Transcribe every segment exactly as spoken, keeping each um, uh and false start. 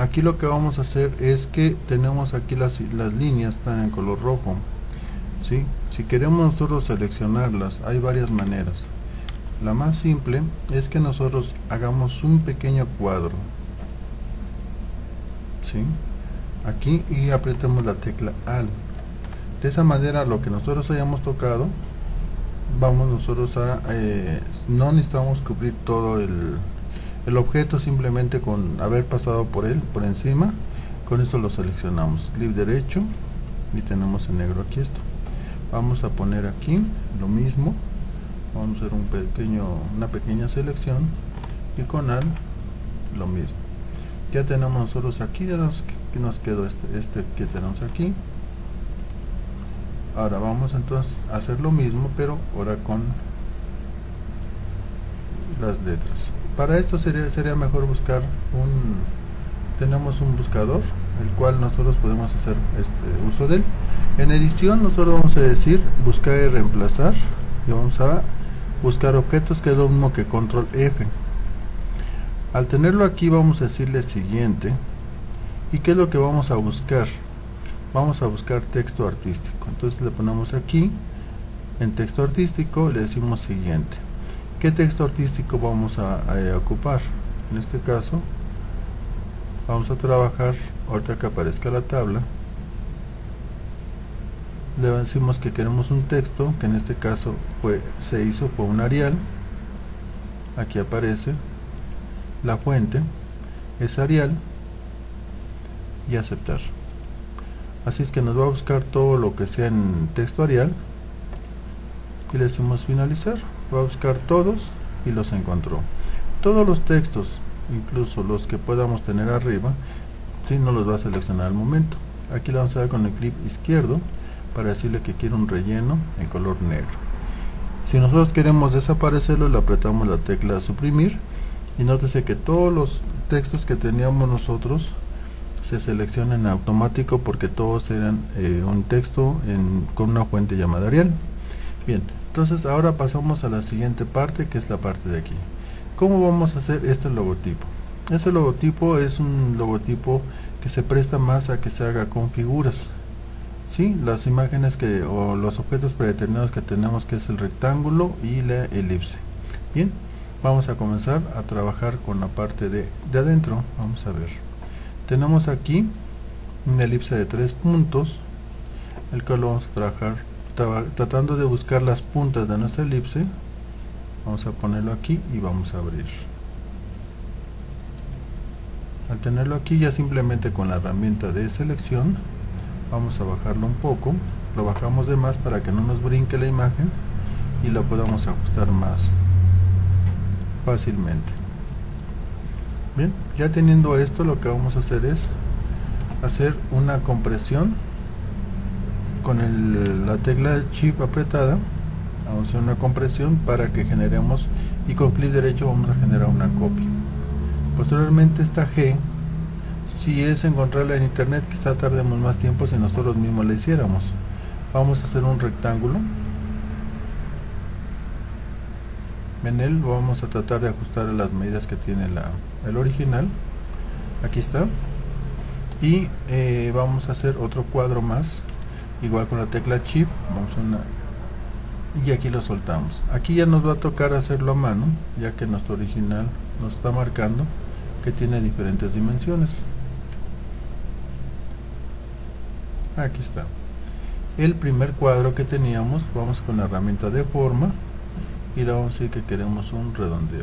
aquí lo que vamos a hacer es que tenemos aquí las, las líneas están en color rojo, ¿sí? Si queremos nosotros seleccionarlas, hay varias maneras. La más simple es que nosotros hagamos un pequeño cuadro, ¿sí? Aquí, y apretemos la tecla Alt. De esa manera, lo que nosotros hayamos tocado, vamos nosotros a eh, no necesitamos cubrir todo el, el objeto, simplemente con haber pasado por él por encima. Con esto lo seleccionamos, clic derecho, y tenemos en negro aquí esto. Vamos a poner aquí lo mismo, vamos a hacer un pequeño una pequeña selección, y con Alt lo mismo. Ya tenemos nosotros aquí, ya nos, que nos quedó este, este que tenemos aquí. Ahora vamos entonces a hacer lo mismo, pero ahora con las letras. Para esto sería, sería mejor buscar un, tenemos un buscador, el cual nosotros podemos hacer este uso de él. En edición nosotros vamos a decir buscar y reemplazar, y vamos a buscar objetos, que es lo mismo que control F. Al tenerlo aquí vamos a decirle siguiente, y qué es lo que vamos a buscar. Vamos a buscar texto artístico, entonces le ponemos aquí en texto artístico, le decimos siguiente. ¿Qué texto artístico vamos a, a, a ocupar? En este caso vamos a trabajar, ahorita que aparezca la tabla, le decimos que queremos un texto, que en este caso fue, se hizo por un Arial. Aquí aparece la fuente, es Arial, y aceptar. Así es que nos va a buscar todo lo que sea en texto Arial, y le decimos finalizar. Va a buscar todos y los encontró. Todos los textos, incluso los que podamos tener arriba, si no los va a seleccionar al momento. Aquí le vamos a dar con el clic izquierdo para decirle que quiere un relleno en color negro. Si nosotros queremos desaparecerlo, le apretamos la tecla suprimir, y nótese que todos los textos que teníamos nosotros se seleccionan en automático, porque todos eran eh, un texto en, con una fuente llamada Arial. Bien, entonces ahora pasamos a la siguiente parte, que es la parte de aquí. ¿Cómo vamos a hacer este logotipo? Este logotipo es un logotipo que se presta más a que se haga con figuras, ¿sí? Las imágenes que o los objetos predeterminados que tenemos, que es el rectángulo y la elipse. Bien, vamos a comenzar a trabajar con la parte de, de adentro. Vamos a ver. Tenemos aquí una elipse de tres puntos, el cual lo vamos a trabajar tra tratando de buscar las puntas de nuestra elipse. Vamos a ponerlo aquí y vamos a abrir. Al tenerlo aquí, ya simplemente con la herramienta de selección vamos a bajarlo un poco, lo bajamos de más para que no nos brinque la imagen y lo podamos ajustar más fácilmente. Bien, ya teniendo esto, lo que vamos a hacer es hacer una compresión con el, la tecla Shift apretada. Vamos a hacer una compresión para que generemos, y con clic derecho vamos a generar una copia. Posteriormente esta G, si es encontrarla en internet, quizá tardemos más tiempo si nosotros mismos la hiciéramos. Vamos a hacer un rectángulo. En él vamos a tratar de ajustar a las medidas que tiene la, el original. Aquí está. Y eh, vamos a hacer otro cuadro más, igual con la tecla Shift. Vamos a una, y aquí lo soltamos. Aquí ya nos va a tocar hacerlo a mano, ya que nuestro original nos está marcando que tiene diferentes dimensiones. Aquí está. El primer cuadro que teníamos, vamos con la herramienta de forma y le vamos a decir que queremos un redondeo.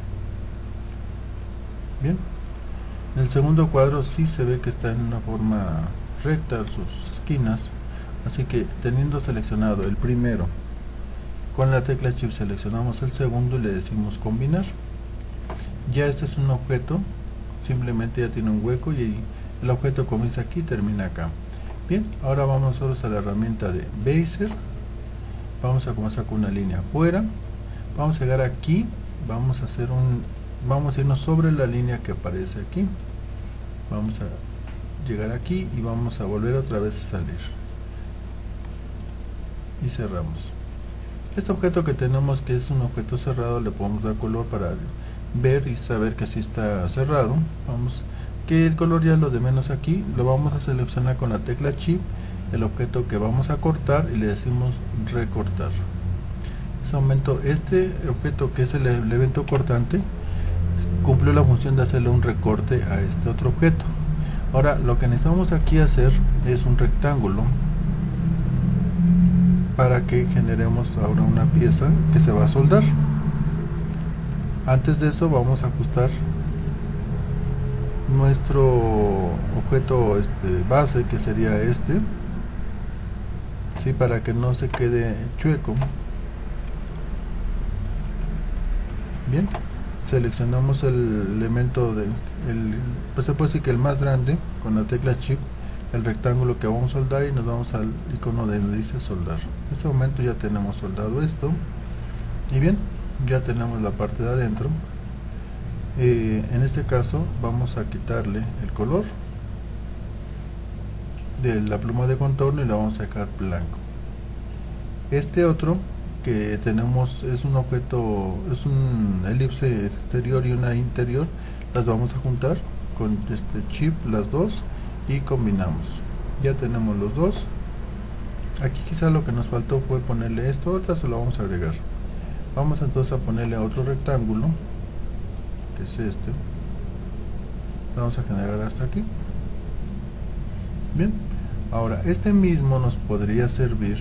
Bien. El segundo cuadro sí se ve que está en una forma recta sus esquinas, así que teniendo seleccionado el primero, con la tecla Shift seleccionamos el segundo y le decimos combinar. Ya este es un objeto, simplemente ya tiene un hueco y el objeto comienza aquí y termina acá. Bien, ahora vamos nosotros a la herramienta de Bezier. Vamos a comenzar con una línea afuera, vamos a llegar aquí, vamos a hacer un vamos a irnos sobre la línea que aparece aquí, vamos a llegar aquí y vamos a volver otra vez a salir y cerramos. Este objeto que tenemos, que es un objeto cerrado, le podemos dar color para ver y saber que sí está cerrado. Vamos que el color ya es lo de menos aquí. Lo vamos a seleccionar con la tecla Shift el objeto que vamos a cortar y le decimos recortar. En ese momento este objeto, que es el, el evento cortante, cumplió la función de hacerle un recorte a este otro objeto. Ahora lo que necesitamos aquí hacer es un rectángulo para que generemos ahora una pieza que se va a soldar. Antes de eso vamos a ajustar nuestro objeto este, base, que sería este, ¿sí? Para que no se quede chueco. Bien, seleccionamos el elemento de el, pues se puede decir que el más grande con la tecla Shift, el rectángulo que vamos a soldar, y nos vamos al icono de donde dice soldar. En este momento ya tenemos soldado esto, y bien, ya tenemos la parte de adentro. Eh, en este caso vamos a quitarle el color de la pluma de contorno y la vamos a dejar blanco. Este otro que tenemos es un objeto, es un elipse exterior y una interior, las vamos a juntar con este chip, las dos, y combinamos. Ya tenemos los dos. Aquí quizá lo que nos faltó fue ponerle esto, ahorita se lo vamos a agregar. Vamos entonces a ponerle a otro rectángulo, que es este. Vamos a generar hasta aquí. Bien, ahora este mismo nos podría servir,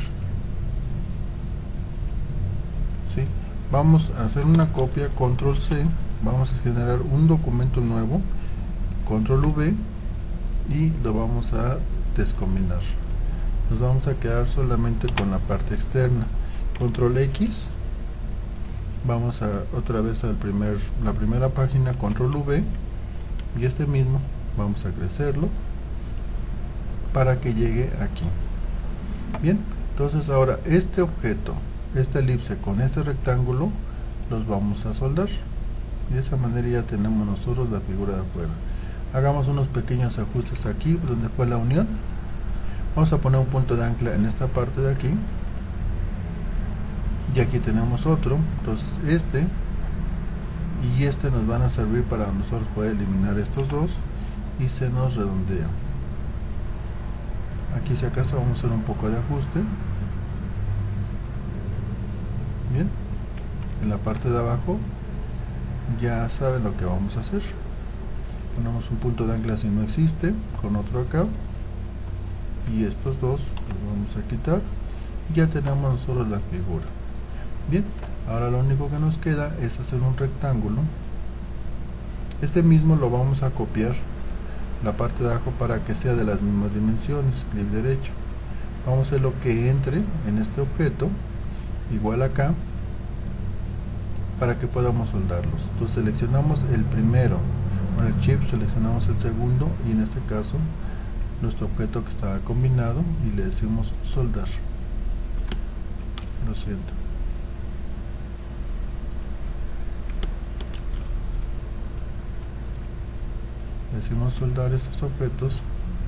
¿sí? Vamos a hacer una copia, control C, vamos a generar un documento nuevo, control V, y lo vamos a descombinar. Nos vamos a quedar solamente con la parte externa. Control X, vamos a otra vez al primer, la primera página, control V, y este mismo vamos a crecerlo para que llegue aquí. Bien, entonces ahora este objeto, esta elipse con este rectángulo, los vamos a soldar, y de esa manera ya tenemos nosotros la figura de afuera. Hagamos unos pequeños ajustes aquí donde fue la unión. Vamos a poner un punto de ancla en esta parte de aquí, y aquí tenemos otro. Entonces este y este nos van a servir para nosotros poder eliminar estos dos, y se nos redondea. Aquí si acaso vamos a hacer un poco de ajuste. Bien, en la parte de abajo ya saben lo que vamos a hacer. Ponemos un punto de ancla si no existe, con otro acá, y estos dos los vamos a quitar, y ya tenemos nosotros la figura. Bien, ahora lo único que nos queda es hacer un rectángulo. Este mismo lo vamos a copiar la parte de abajo para que sea de las mismas dimensiones, clic derecho. Vamos a hacer lo que entre en este objeto, igual acá, para que podamos soldarlos. Entonces seleccionamos el primero, con el chip seleccionamos el segundo, y en este caso nuestro objeto que estaba combinado, y le decimos soldar. Lo siento. Decimos soldar estos objetos,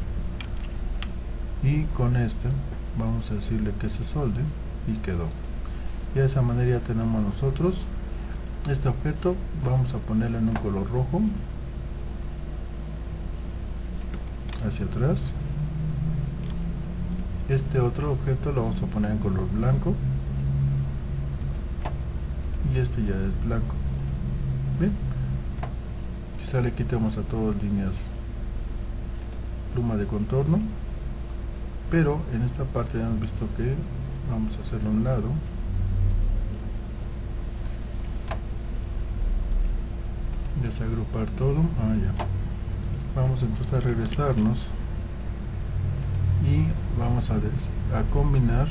y con este vamos a decirle que se solde, y quedó. Y de esa manera ya tenemos nosotros este objeto. Vamos a ponerlo en un color rojo hacia atrás. Este otro objeto lo vamos a poner en color blanco, y este ya es blanco. Bien, quizá le quitemos a todas líneas pluma de contorno, pero en esta parte ya hemos visto que vamos a hacerlo a un lado. Desagrupar todo. Ah, ya. Vamos entonces a regresarnos y vamos a, des a combinar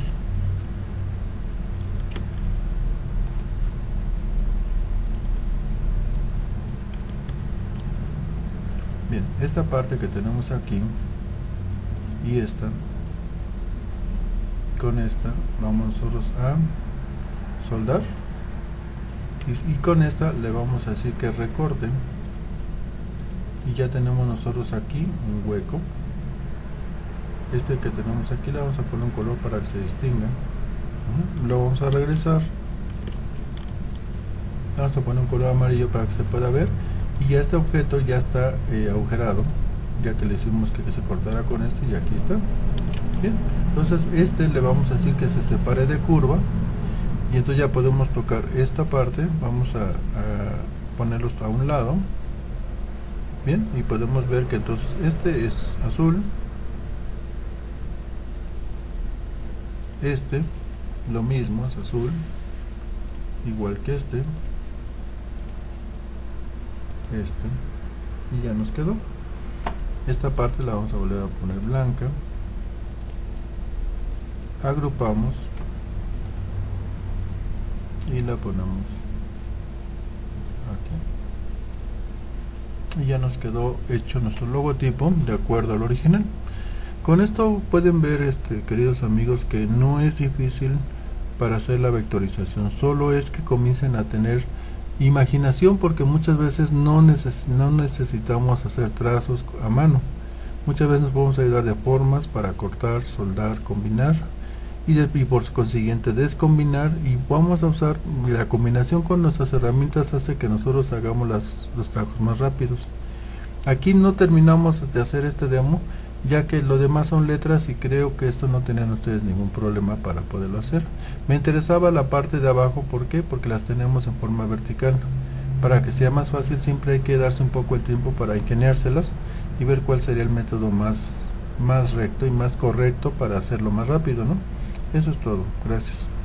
bien esta parte que tenemos aquí y esta con esta. Vamos nosotros a soldar, y, y con esta le vamos a decir que recorte, y ya tenemos nosotros aquí un hueco. Este que tenemos aquí le vamos a poner un color para que se distinga. Lo vamos a regresar, vamos a poner un color amarillo para que se pueda ver, y ya este objeto ya está eh, agujerado, ya que le hicimos que, que se cortara con este, y aquí está. Bien, entonces este le vamos a decir que se separe de curva, y entonces ya podemos tocar esta parte. Vamos a, a ponerlos a un lado. Bien, y podemos ver que entonces este es azul, este lo mismo, es azul, igual que este, este, y ya nos quedó. Esta parte la vamos a volver a poner blanca, agrupamos y la ponemos aquí, y ya nos quedó hecho nuestro logotipo de acuerdo al original. Con esto pueden ver, este, queridos amigos, que no es difícil para hacer la vectorización, solo es que comiencen a tener imaginación, porque muchas veces no, neces no necesitamos hacer trazos a mano. Muchas veces nos podemos ayudar de formas para cortar, soldar, combinar, y, de, y por consiguiente descombinar, y vamos a usar la combinación con nuestras herramientas, hace que nosotros hagamos las, los trabajos más rápidos. Aquí no terminamos de hacer este demo, ya que lo demás son letras, y creo que esto no tenían ustedes ningún problema para poderlo hacer. Me interesaba la parte de abajo, ¿por qué? Porque las tenemos en forma vertical. Para que sea más fácil, siempre hay que darse un poco el tiempo para ingeniárselas y ver cuál sería el método más, más recto y más correcto para hacerlo más rápido, ¿no? Eso es todo. Gracias.